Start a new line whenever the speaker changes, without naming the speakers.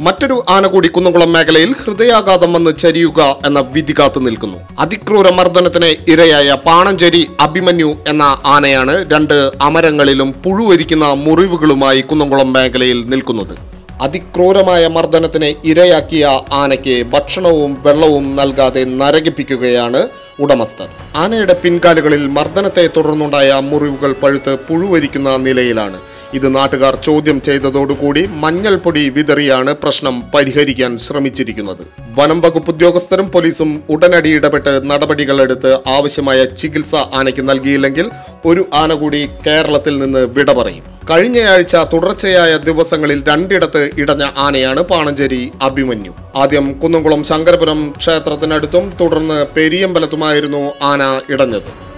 മറ്റൊരു ആന കൂടി കുന്നംകുളം മേഖലയിൽ ഹൃദയാഘാതം വന്ന് ചരിയുക എന്ന വിധി കാത്തു നിൽക്കുന്നു. അതിക്രൂര മർദ്ദനത്തിന് ഇരയായ പാണഞ്ചേരി അഭിമന്യു എന്ന ആനയാണ് 2 അമരങ്ങളിലും പുഴുവരിക്കുന്ന മുറിവുകളുമായി കുന്നംകുളം മേഖലയിൽ നിൽക്കുന്നത്. അതിക്രൂരമായ മർദ്ദനത്തിന് ഇരയാക്കിയ ആനയ്ക്ക് ഭക്ഷണവും വെള്ളവും നൽകാതെ നരകിപ്പിക്കുകയാണ് ഉടമസ്ഥർ. ആനയുടെ പിൻകാലുകളിൽ മർദ്ദനത്തെ തുടർന്നുണ്ടായ മുറിവുകൾ പഴുത്ത് പുഴുവരിക്കുന്ന നിലയിലാണ്. ഇത് നാട്ടുകാർ ചോദ്യം ചെയ്തതോടുകൂടി മഞ്ഞൾപ്പൊടി വിതറിയാണ് പ്രശ്നം പരിഹരിക്കാൻ ശ്രമിച്ചിരിക്കുന്നത്. വനം വകുപ്പ് ഉദ്യോഗസ്ഥരും പോലീസും ഉടനടി ഇടപെട്ട് നടപടികളെടുത്ത് ആവശ്യമായ ചികിത്സ ആനയ്ക്ക് നൽകിയില്ലെങ്കിൽ ഒരു ആന കൂടി കേരളത്തിൽ നിന്ന് വിട പറയും. കഴിഞ്ഞയാഴ്ച തുടർച്ചയായ ദിവസങ്ങളിൽ 2 ഇടത്ത് ഇടഞ്ഞ ആനയാണ് പാണഞ്ചേരി അഭിമന്യു. ആദ്യം കുന്നംകുളം ശങ്കരപുരം ക്ഷേത്രത്തിനടുത്തും തുടർന്ന് പെരിയമ്പലത്തുമായിരുന്നു ആന ഇടഞ്ഞത്.